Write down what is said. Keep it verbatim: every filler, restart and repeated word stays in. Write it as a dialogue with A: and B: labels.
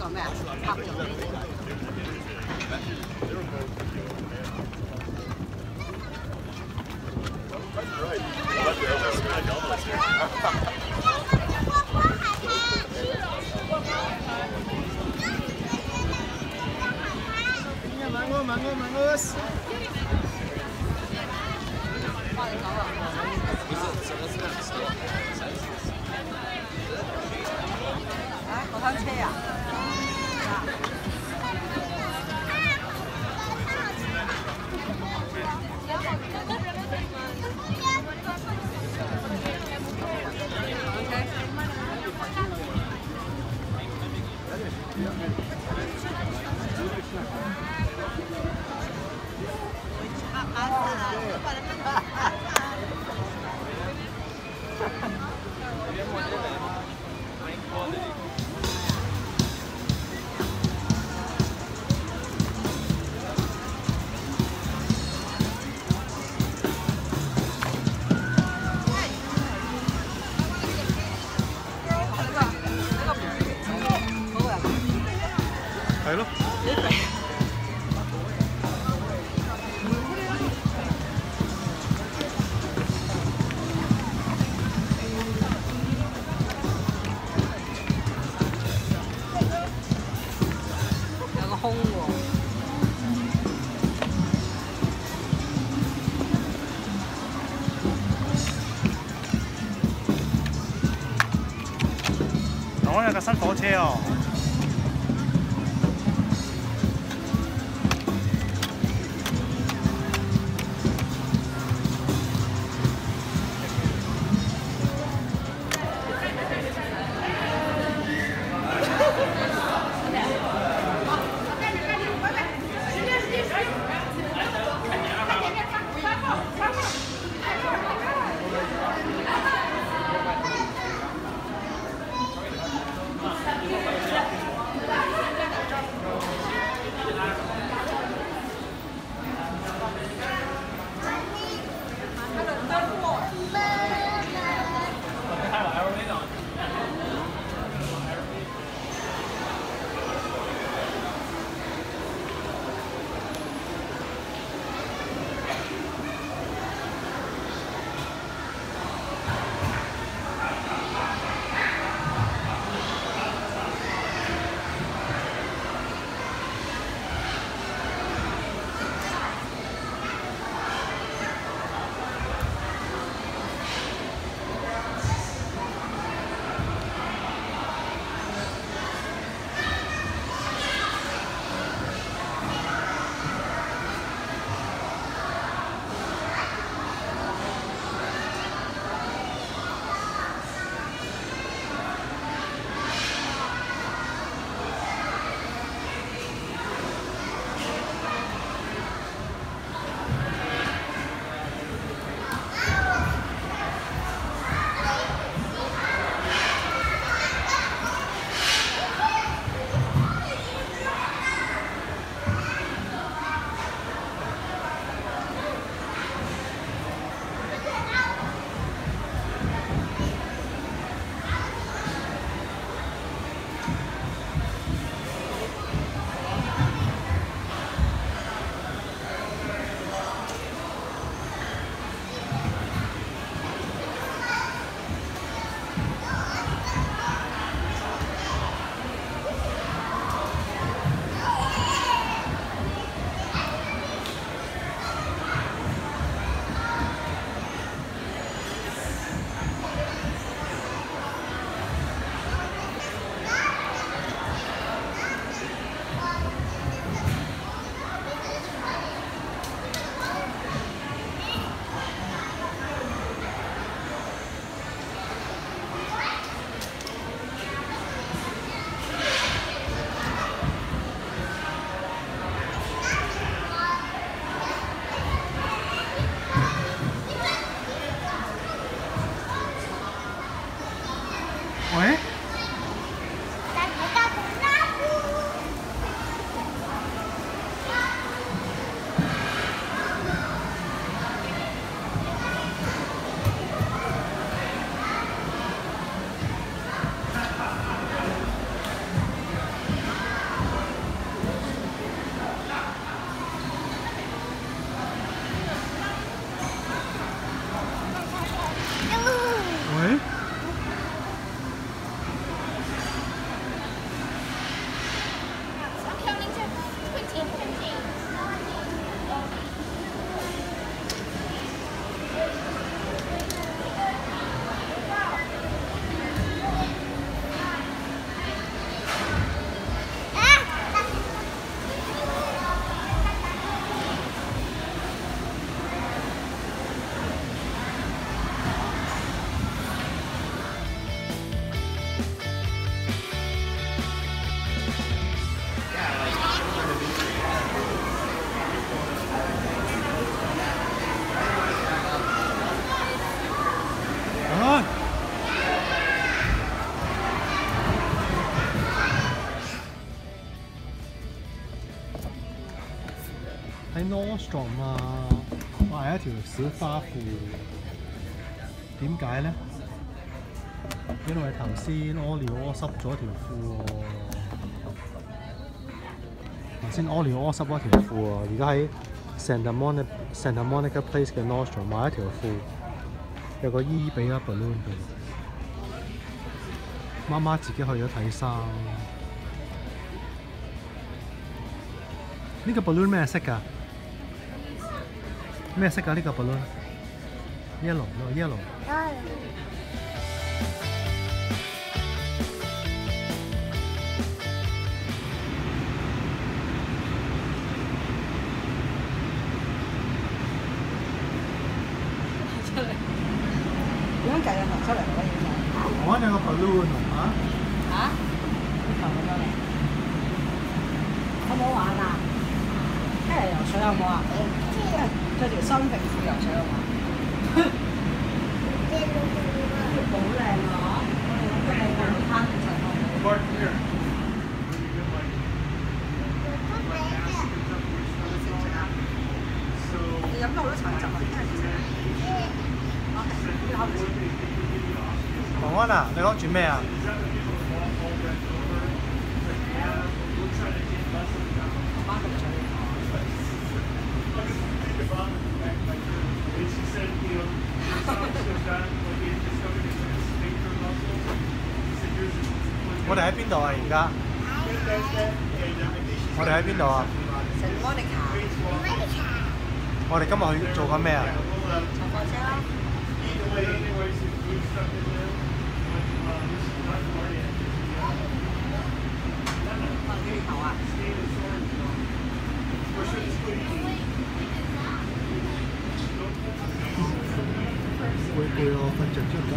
A: 咩啊？拍咗呢啲。
B: Mango, mango, mangos.
A: 啊，過山車啊！
B: 係咯。
A: 有個空喎。
B: 我有架新火車哦。
C: 喺 Nordstrom 啊買一條小花褲，點解咧？因為頭先屙尿屙濕咗條褲喎。頭先屙尿屙濕咗條褲喎，而家喺 Santa Monica Santa Monica Place 嘅 Nordstrom 買一條褲，有個伊比啦 balloon 嘅。媽媽自己去咗睇衫。呢個 balloon 咩色㗎？咩色㗎？呢個 balloon？Yellow 咯 ，yellow。
A: 點樣計啊？行出嚟嗰嘢就。
C: 我揾有個 balloon 啊！
A: 嚇？頭咁樣嚟，好唔好玩啊？一嚟游水好唔好啊？着條新平褲游水好唔好？好靚啊！我哋揾個靚嘅攤一齊去。你飲到好多橙汁啊！
C: 黃安啊，你攞住咩啊？我哋喺邊度啊？而家？我哋喺邊度啊？
A: 聖莫尼卡。
C: 我哋今日去做緊咩啊？
A: 坐火車啦。放幾頭啊？
C: 會攰咯，瞓着咗覺。